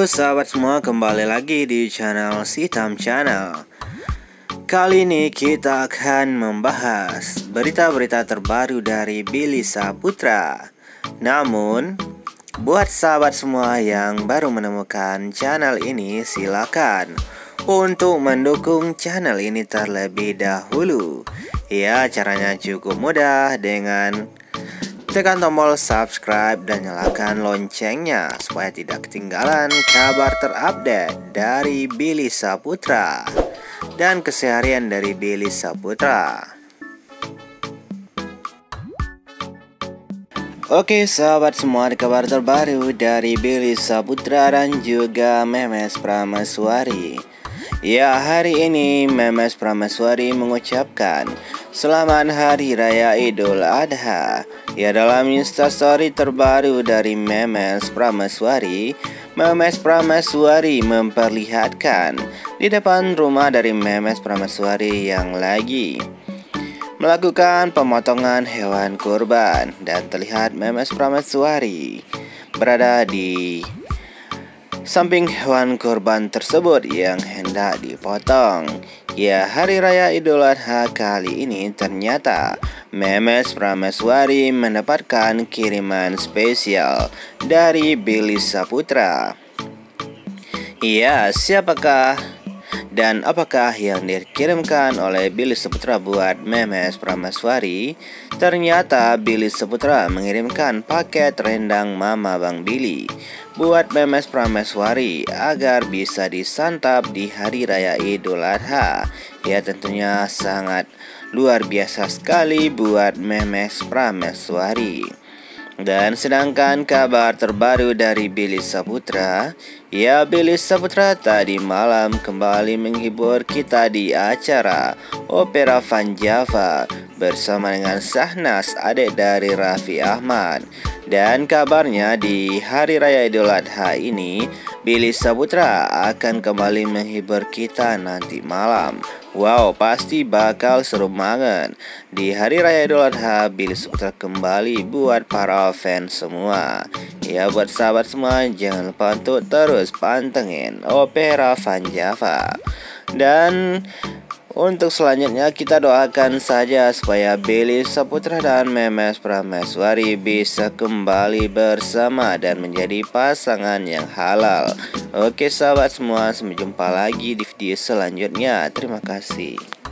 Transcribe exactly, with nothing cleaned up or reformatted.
Halo sahabat semua, kembali lagi di channel Sitam Channel. Kali ini kita akan membahas berita-berita terbaru dari Billy Saputra. Namun, buat sahabat semua yang baru menemukan channel ini, silakan untuk mendukung channel ini terlebih dahulu. Ya, caranya cukup mudah dengan tekan tombol subscribe dan nyalakan loncengnya supaya tidak ketinggalan kabar terupdate dari Billy Saputra dan keseharian dari Billy Saputra. Oke sahabat semua, ada kabar terbaru dari Billy Saputra dan juga Memes Prameswari. Ya, hari ini Memes Prameswari mengucapkan selamat Hari Raya Idul Adha. Ya, dalam instastory terbaru dari Memes Prameswari, Memes Prameswari memperlihatkan di depan rumah dari Memes Prameswari yang lagi melakukan pemotongan hewan kurban, dan terlihat Memes Prameswari berada di samping hewan kurban tersebut yang hendak dipotong. Ya, Hari Raya Idul Adha kali ini ternyata Memes Prameswari mendapatkan kiriman spesial dari Billy Saputra. Ya, siapakah dan apakah yang dikirimkan oleh Billy Saputra buat Memes Prameswari? Ternyata Billy Saputra mengirimkan paket rendang Mama Bang Billy buat Memes Prameswari agar bisa disantap di Hari Raya Idul Adha. Ya, tentunya sangat luar biasa sekali buat Memes Prameswari. Dan sedangkan kabar terbaru dari Billy Saputra, ya, Billy Saputra tadi malam kembali menghibur kita di acara Opera Van Java bersama dengan Sahnas, adik dari Raffi Ahmad. Dan kabarnya di Hari Raya Idul Adha ini Billy Saputra akan kembali menghibur kita nanti malam. Wow, pasti bakal seru banget. Di Hari Raya Idul Adha, Billy Saputra kembali buat para fans semua. Ya, buat sahabat semua, jangan lupa untuk terus pantengin Opera Van Java. Dan untuk selanjutnya kita doakan saja supaya Billy Saputra dan Memes Prameswari bisa kembali bersama dan menjadi pasangan yang halal. Oke sahabat semua, sampai jumpa lagi di video selanjutnya. Terima kasih.